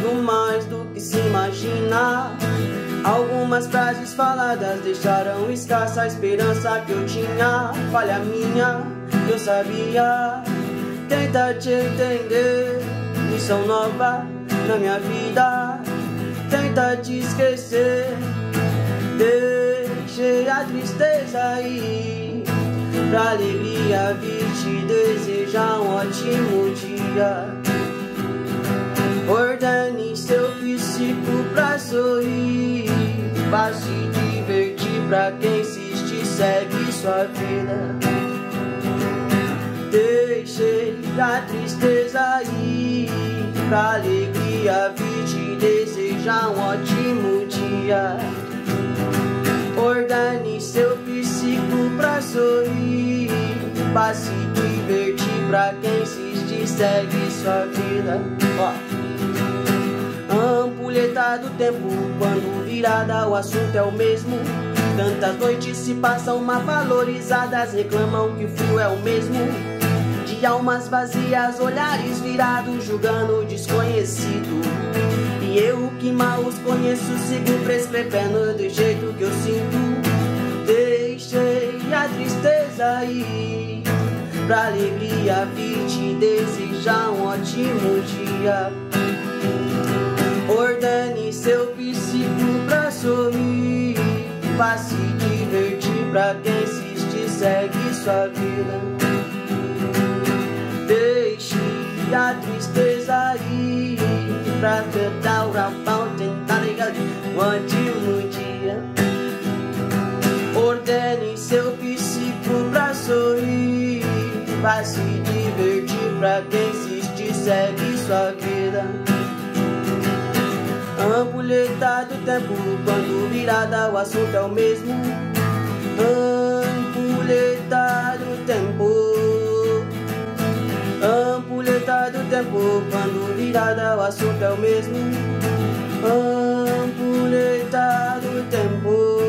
muito mais do que se imagina. Algumas frases faladas deixaram escassa a esperança que eu tinha. Falha minha, eu sabia. Tenta te entender, missão nova na minha vida. Tenta te esquecer, deixei a tristeza ir. Pra alegria vir te desejar um ótimo dia. Ordene seu psico pra sorrir, pra se divertir, pra quem insiste segue sua vida. Deixei a tristeza ir, pra alegria vir te desejar um ótimo dia. Ordene seu psico pra sorrir, pra se divertir, pra quem insiste segue sua vida. Ampulheta do tempo, quando virada o assunto é o mesmo. Tantas noites se passam mal valorizadas, reclamam que o fio é o mesmo. De almas vazias, olhares virados, julgando o desconhecido. E eu que mal os conheço, sigo prescrevendo do jeito que eu sinto. Deixei a tristeza ir, pra alegria vir te desejar um ótimo dia. Ordene seu psico pra sorrir, pra se divertir, pra quem insiste segue sua vida. Deixe a tristeza ir, pra cantar o rapão, tentar ligar um ótimo dia. Ordene seu psico pra sorrir, pra se divertir, pra quem insiste segue sua vida. Ampulheta do tempo, quando virada o assunto é o mesmo. Ampulheta do tempo, ampulheta do tempo, quando virada o assunto é o mesmo. Ampulheta do tempo.